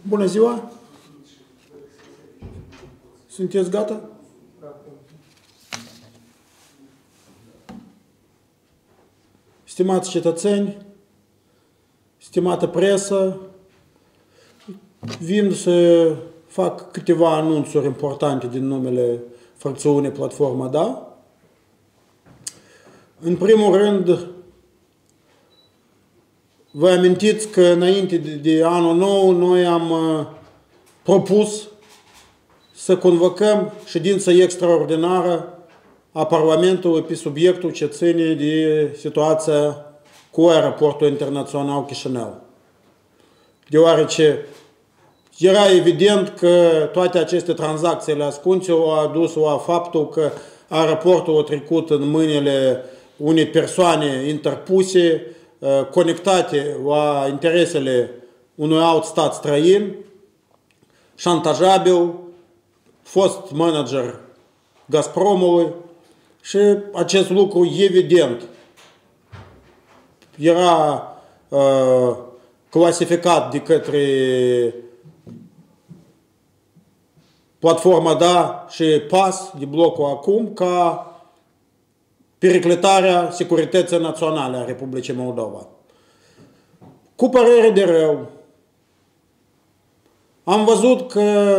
Bună ziua! Sunteți gata? Stimați cetățeni, stimată presă, vin să fac câteva anunțuri importante din numele fracțiunii Platforma Da. În primul rând, vă amintiți că înainte de anul nou noi am propus să convocăm ședința extraordinară a Parlamentului pe subiectul ce ține de situația cu aeroportul internațional Chișinău. Deoarece era evident că toate aceste tranzacțiile ascunse au adus la faptul că aeroportul a trecut în mâinile unei persoane interpuse, conectate la interesele unui alt stat străin, șantajabil, fost manager Gazpromului, și acest lucru evident era clasificat de către Platforma Da și PAS de blocul acum ca periclitarea securității naționale a Republicii Moldova. Cu părere de rău, am văzut că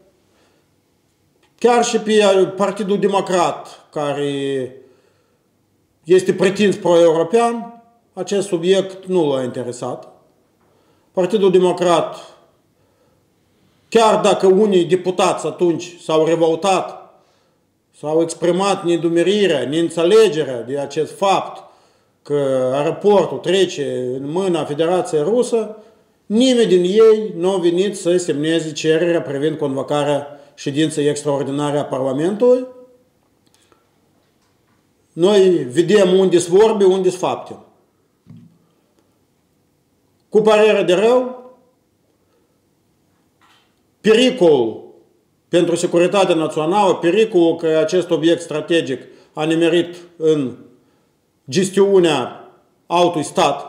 chiar și pe Partidul Democrat, care este pretins pro-european, acest subiect nu l-a interesat. Partidul Democrat, chiar dacă unii deputați atunci s-au revoltat, s-au exprimat nedumerirea, neînțelegerea de acest fapt că aeroportul trece în mâna Federației Rusă, nimeni din ei nu a venit să semneze cererea privind convocarea ședinței extraordinare a Parlamentului. Noi vedem unde-s vorbe, unde-s fapte. Cu părere de rău, pericolul pentru securitatea națională, pericolul că acest obiect strategic a nimerit în gestiunea altui stat,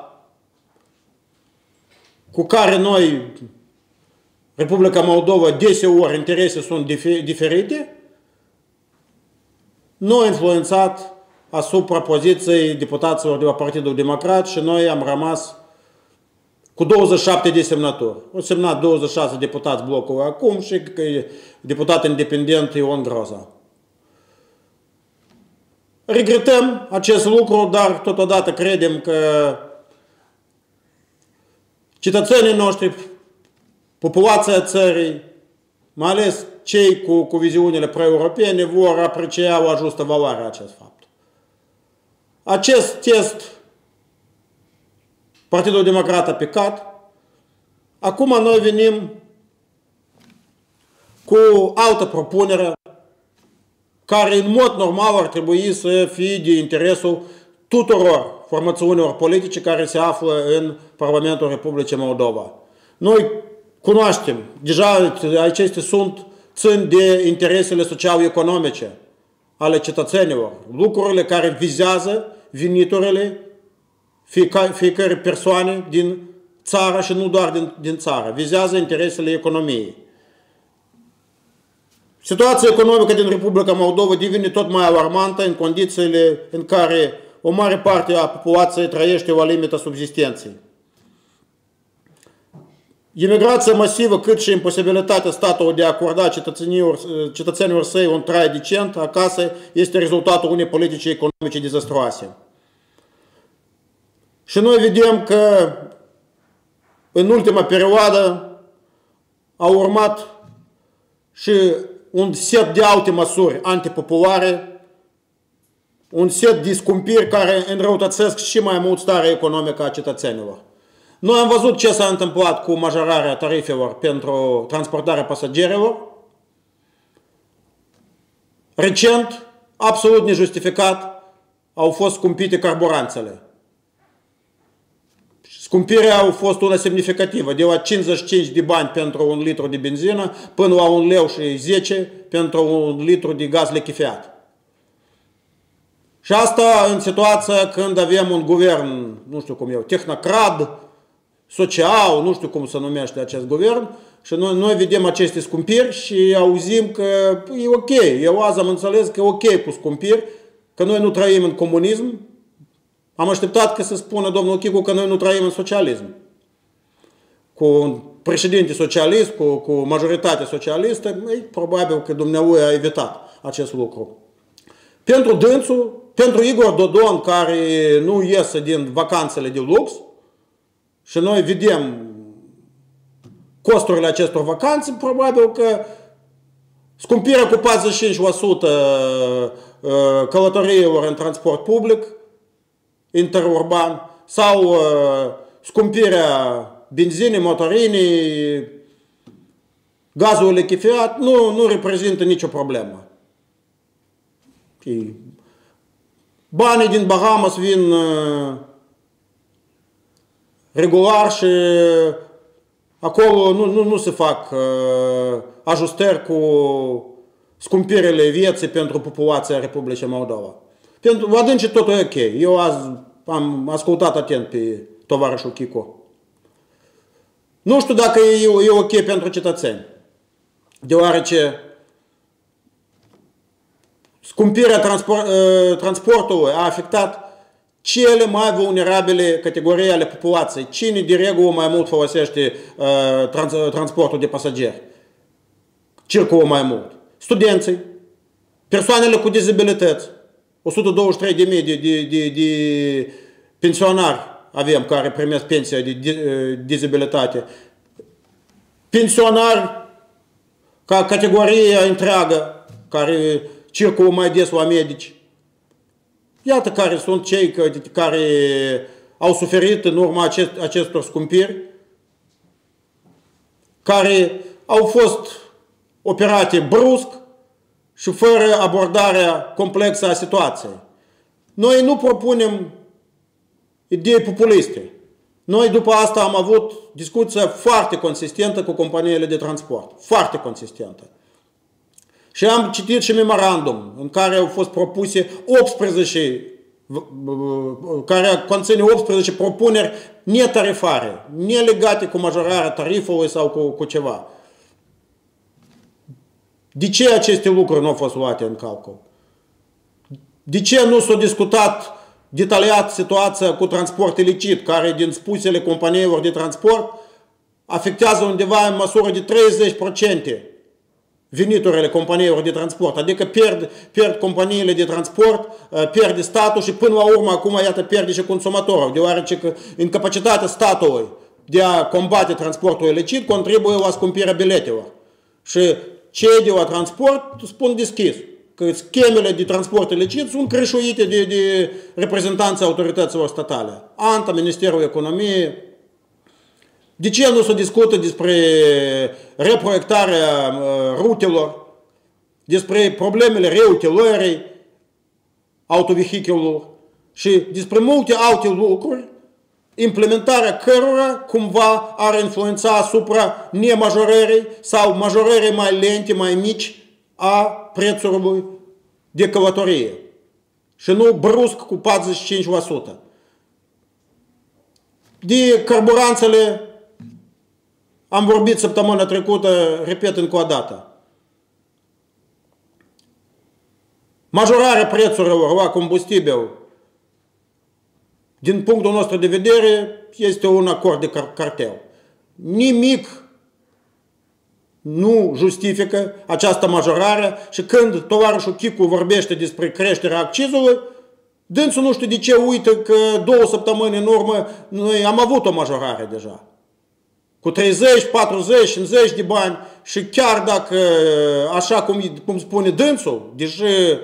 cu care noi, Republica Moldova, deseori interese sunt diferite, nu a influențat asupra poziției deputaților de la Partidul Democrat și noi am rămas cu 27 de semnături. Au semnat 26 deputați blocului acum și deputat independent Ion Groza. Regretăm acest lucru, dar totodată credem că cetățenii noștri, populația țării, mai ales cei cu viziunile pro-europene, vor aprecia la justă valoare acest fapt. Acest test Partidul Democrat a picat. Acum noi venim cu altă propunere care în mod normal ar trebui să fie de interesul tuturor formațiunilor politice care se află în Parlamentul Republicii Moldova. Noi cunoaștem, deja acestea țin de interesele social-economice ale cetățenilor, lucrurile care vizează veniturile fiecare persoane din țară și nu doar din țară, vizează interesele economiei. Situația economică din Republica Moldova devine tot mai alarmantă în condițiile în care o mare parte a populației trăiește la limita subzistenței. Imigrația masivă, cât și imposibilitatea statului de a acorda cetățenilor săi un trai decent acasă este rezultatul unei politici economice dezastruoase. Și noi vedem că în ultima perioadă a urmat și un set de alte măsuri antipopulare, un set de scumpiri care înrăutățesc și mai mult starea economică a cetățenilor. Noi am văzut ce s-a întâmplat cu majorarea tarifelor pentru transportarea pasagerilor. Recent, absolut nejustificat, au fost scumpite carburanțele. Scumpirea a fost una semnificativă, de la 55 de bani pentru un litru de benzină până la 1 leu și 10 pentru un litru de gaz lichefiat. Și asta în situația când avem un guvern, nu știu cum eu, tehnocrat, social, nu știu cum se numește acest guvern, și noi vedem aceste scumpiri și auzim că e ok. Eu azi am înțeles că e ok cu scumpiri, că noi nu trăim în comunism. Am așteptat că să spună domnul Chicu că noi nu trăim în socialism. Cu un președinte socialist, cu majoritate socialistă, probabil că dumneavoastră a evitat acest lucru. Pentru dânsul, pentru Igor Dodon, care nu iese din vacanțele de lux, și noi vedem costurile acestor vacanțe, probabil că scumpirea cu 45% călătoriilor în transport public interurban sau scumpirea benzinei, motorinei, gazul lichefiat nu reprezintă nicio problemă. Banii din Bahamas vin regular și acolo nu se fac ajustări cu scumpirile vieții pentru populația Republicii Moldova. Vă adânce totul e ok. Eu azi am ascultat atent pe tovarășul Chico. Nu știu dacă e ok pentru cetățeni, deoarece scumpirea transportului a afectat cele mai vulnerabile categorii ale populației. Cine de regulă mai mult folosește transportul de pasageri? Circulă mai mult. Studenții, persoanele cu dizabilități, 123.000 de pensionari avem care primesc pensia de dizabilitate. Pensionari ca categorie întreagă care circulă mai des la medici. Iată care sunt cei care au suferit în urma acestor scumpiri, care au fost operate brusc și fără abordarea complexă a situației. Noi nu propunem idei populiste. Noi după asta am avut discuția foarte consistentă cu companiile de transport. Foarte consistentă. Și am citit și memorandum în care au fost propuse 18, care conține 18 propuneri netarifare, nelegate cu majorarea tarifului sau cu ceva. De ce aceste lucruri nu au fost luate în calcul? De ce nu s-a discutat detaliat situația cu transport ilicit, care din spusele companiilor de transport afectează undeva în măsură de 30% veniturile companiilor de transport, adică pierd companiile de transport, pierde statul și până la urmă acum iată pierde și consumatorul, deoarece incapacitatea statului de a combate transportul ilicit contribuie la scumpirea biletelor. Și cei de la transport spun deschis că schemele de transport ilicit sunt creșuite de reprezentanții autorităților statale. ANTA, Ministerul Economiei. De ce nu se discută despre reproiectarea rutelor, despre problemele reutilării autovehiculelor și despre multe alte lucruri, implementarea cărora cumva ar influența asupra nemajorării sau majorării mai lente, mai mici a prețului de călătorie și nu brusc cu 45%. De carburanțele am vorbit săptămâna trecută, repet încă o dată. Majorarea prețurilor la combustibil, din punctul nostru de vedere, este un acord de cartel. Nimic nu justifică această majorare și când tovarășul Chicu vorbește despre creșterea accizului, dânsul nu știu de ce uită că 2 săptămâni în urmă noi am avut o majorare deja. Cu 30, 40, 50 de bani și chiar dacă, așa cum spune dânsul, deși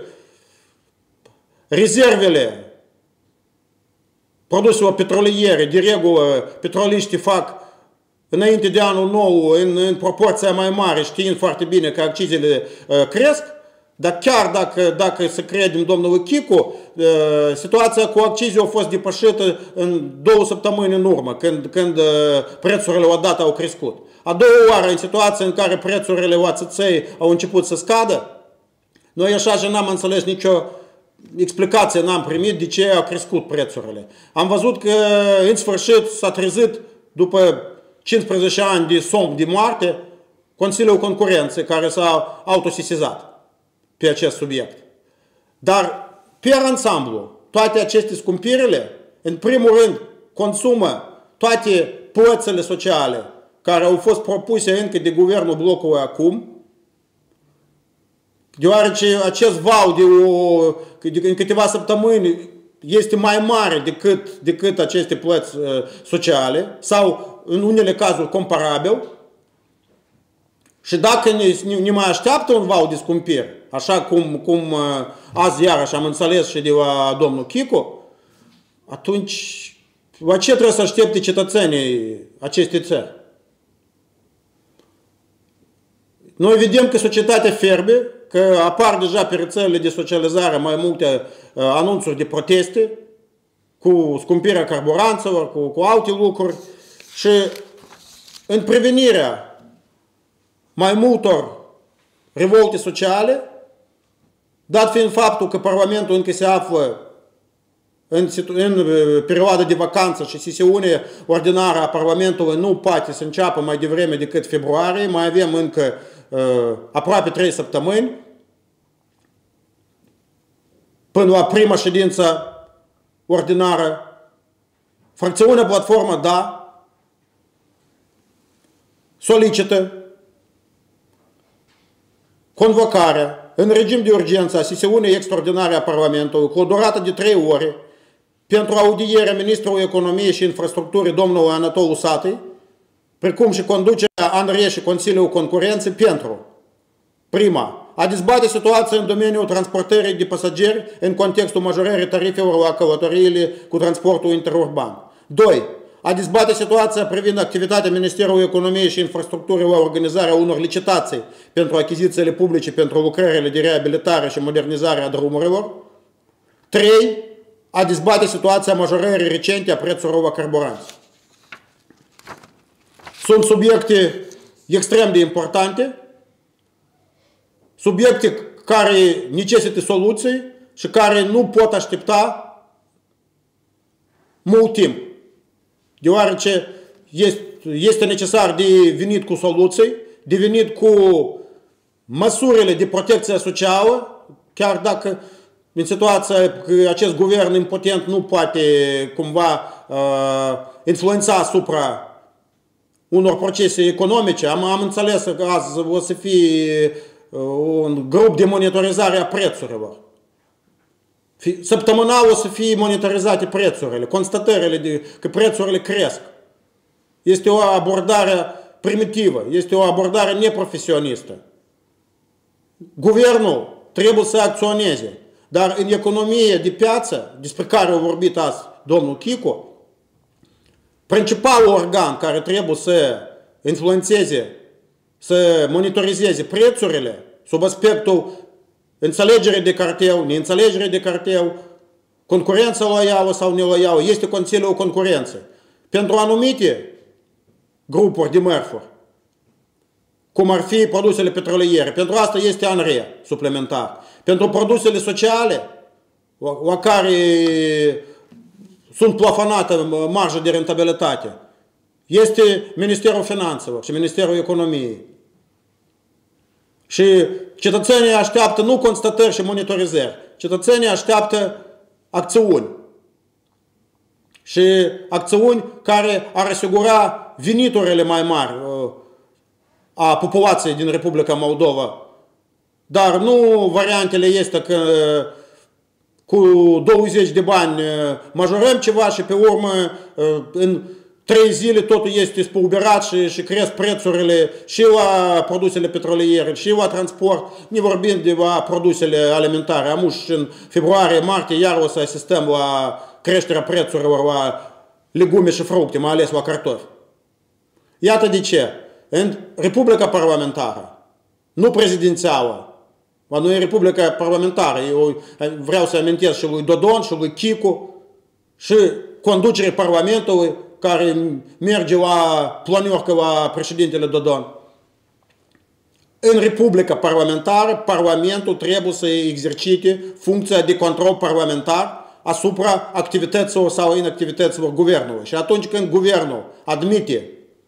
rezervele produselor petroliere, de regulă, petroliștii fac înainte de anul nou în proporția mai mare, știind foarte bine că accizele cresc, dar chiar dacă să credem domnului Chicu, situația cu accizii a fost depășită în 2 săptămâni în urmă, când prețurile odată au crescut. A doua oară, în situația în care prețurile la țăței au început să scadă, noi așa și n-am înțeles nicio explicație, n-am primit de ce au crescut prețurile. Am văzut că în sfârșit s-a trezit după 15 ani de somn de moarte, Consiliul Concurenței care s-a autosesizat pe acest subiect. Dar, pe ansamblu, toate aceste scumpirile, în primul rând, consumă toate plățile sociale care au fost propuse încă de guvernul blocului acum, deoarece acest val în câteva săptămâni este mai mare decât aceste plăți sociale sau în unele cazuri comparabil. Și dacă ne mai așteaptă un val de scumpiri, așa cum azi iarăși am înțeles și de la domnul Chico, atunci la ce trebuie să aștepte cetățenii acestei țări? Noi vedem că societatea fierbe, că apar deja pe rețelele de socializare mai multe anunțuri de proteste cu scumpirea carburanților, cu alte lucruri și în prevenirea mai multor revolte sociale, dat fiind faptul că Parlamentul încă se află în perioada de vacanță și sesiunea ordinară a Parlamentului nu poate să înceapă mai devreme decât februarie, mai avem încă aproape 3 săptămâni până la prima ședință ordinară. Fracțiunea Platformă Da solicită convocarea în regim de urgență a sesiunii extraordinare a Parlamentului cu o durată de 3 ore pentru audierea Ministrului Economiei și Infrastructurii domnului Anatol Usatăi, precum și conducerea ANRE și Consiliul Concurenței pentru: prima, a dezbate situația în domeniul transportării de pasageri în contextul majorării tarifelor la călătoriile cu transportul interurban. 2. A dezbate situația privind activitatea Ministerului Economiei și Infrastructurii la organizarea unor licitații pentru achizițiile publice pentru lucrările de reabilitare și modernizare a drumurilor. 3. A dezbate situația majorării recente a prețurilor la carburanți. Sunt subiecte extrem de importante, subiecte care necesită soluții și care nu pot aștepta mult timp, deoarece este necesar de venit cu soluții, de venit cu măsurile de protecție socială, chiar dacă în situația că acest guvern impotent nu poate cumva influența asupra unor procese economice. Am înțeles că azi o să fie un grup de monitorizare a prețurilor. Săptămânal o să fie monitorizate prețurile, constatările că prețurile cresc. Este o abordare primitivă, este o abordare neprofesionistă. Guvernul trebuie să acționeze, dar în economie de piață, despre care a vorbit azi domnul Chico, principalul organ care trebuie să influențeze, să monitorizeze prețurile sub aspectul înțelegere de cartel, neînțelegere de cartel, concurența loială sau neloială, este Consiliul Concurenței. Pentru anumite grupuri de mărfuri, cum ar fi produsele petroliere, pentru asta este ANRE suplimentar. Pentru produsele sociale, la care sunt plafonate marja de rentabilitate, este Ministerul Finanțelor și Ministerul Economiei. Și cetățenii așteaptă nu constatări și monitorizări, cetățenii așteaptă acțiuni. Și acțiuni care ar asigura veniturile mai mari a populației din Republica Moldova. Dar nu variantele este că cu 20 de bani majorăm ceva și pe urmă în 3 zile totul este spulberat și cresc prețurile și la produsele petroliere și la transport, ne vorbind de la produsele alimentare. Amuși în februarie-martie iar o să asistăm la creșterea prețurilor la legume și fructe, mai ales la cartofi. Iată de ce. În Republica Parlamentară, nu prezidențială, nu e Republica Parlamentară, eu vreau să amintesc și lui Dodon și lui Chico și conducerea Parlamentului care merge la planiorcă la președintele Dodon. În Republica Parlamentară, Parlamentul trebuie să exercite funcția de control parlamentar asupra activităților sau inactivităților guvernului. Și atunci când guvernul admite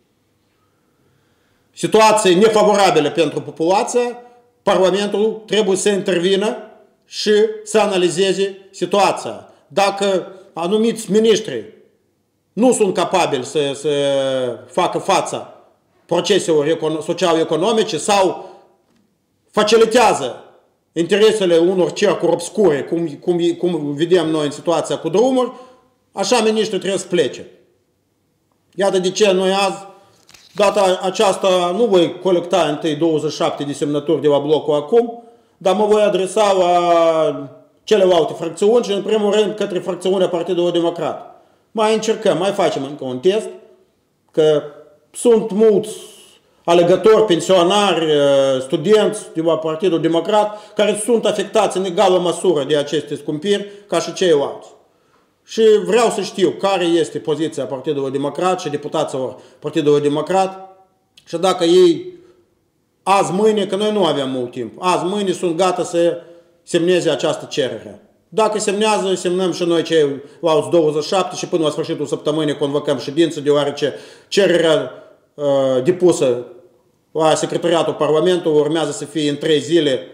situații nefavorabile pentru populație, Parlamentul trebuie să intervină și să analizeze situația. Dacă anumiți miniștri nu sunt capabili să facă fața proceselor social-economice sau facilitează interesele unor cercuri obscure, cum vedem noi în situația cu drumuri, așa miniștrii trebuie să plece. Iată de ce noi azi, data aceasta, nu voi colecta întâi 27 de semnături de la blocul acum, dar mă voi adresa la celelalte fracțiuni și în primul rând către fracțiunea Partidului Democrat. Mai încercăm, mai facem încă un test, că sunt mulți alegători, pensionari, studenți de la Partidul Democrat care sunt afectați în egală măsură de aceste scumpiri ca și ceilalți. Și vreau să știu care este poziția Partidului Democrat și deputaților Partidului Democrat și dacă ei azi, mâine, că noi nu avem mult timp, azi, mâine sunt gata să semneze această cerere. Dacă semnează, semnăm și noi ceilalți 27 și până la sfârșitul săptămânii convocăm ședință, deoarece cererea depusă la Secretariatul Parlamentului urmează să fie în 3 zile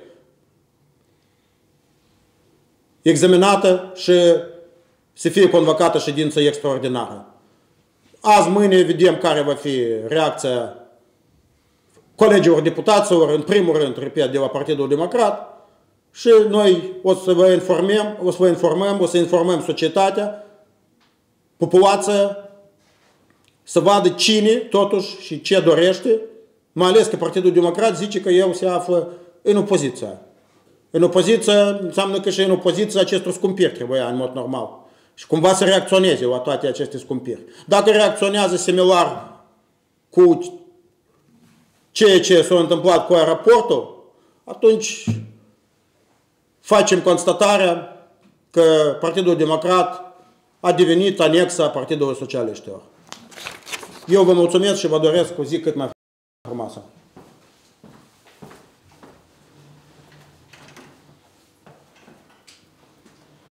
examinată și să fie convocată ședință extraordinară. Azi, mâine, vedem care va fi reacția colegilor deputaților, în primul rând, repet, de la Partidul Democrat, și noi o să vă informăm, o să informăm societatea, populația, să vadă cine, totuși, și ce dorește, mai ales că Partidul Democrat zice că el se află în opoziție. În opoziție înseamnă că și în opoziție acestor scumpiri trebuia în mod normal. Și cumva să reacționeze la toate aceste scumpiri. Dacă reacționează similar cu ceea ce s-a întâmplat cu aeroportul, atunci facem constatarea că Partidul Democrat a devenit anexa Partidului Socialiștilor. Eu vă mulțumesc și vă doresc o zi cât mai frumoasă.